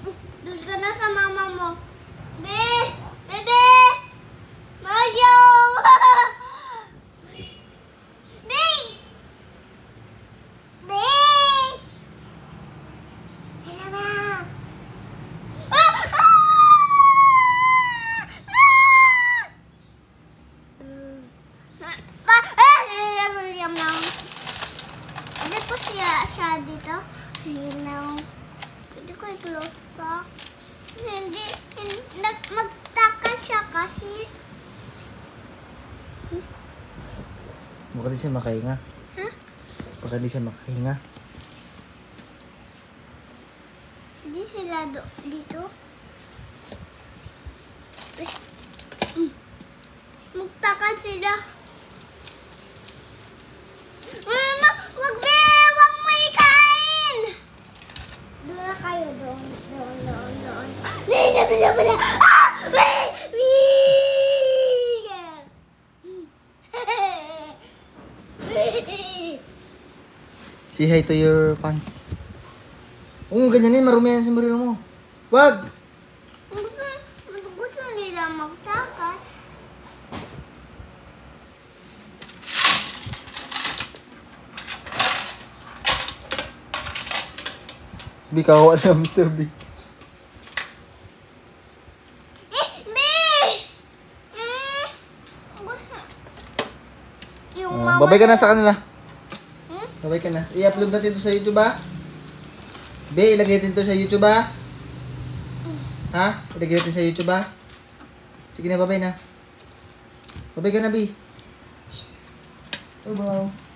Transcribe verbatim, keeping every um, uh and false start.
Doon ka na sa mama mo. Be! Bebe! Mario! Be! Be! Hello na! Ah! Ah! Ah! Pa! Ah! Yam lang. Ano po siya, siya dito? Yun lang. Pwede ko i-close pa. Hindi, hindi magtakan siya kasi. Baka di siya makahinga. Ha? Baka di siya makahinga. Hindi sila do dito. Eh. Mm. Magtakan sila. Mama, wag be! Wag may kain! Doon na kayo, doon, doon, doon, doon. Hindi, hindi, hindi, hindi. Ah! Wee! Wee! Say hi to your fans. Oo, ganyanin. Marumi yan sa marino mo. Wag! Gusto, gusto nila magtakas. Bi, kawawa na Mister B. Eh, be! Eh, gusto. Yung Oh, mama babay ka na sa kanila. Hmm? Babay ka na. I-upload natin ito sa YouTube, ha? Be, ilagay natin ito sa YouTube, ha? Ha? Ilagay natin sa YouTube, ha? Sige na, babay na. Babay ka na, Bi. Shh. Oh, wow.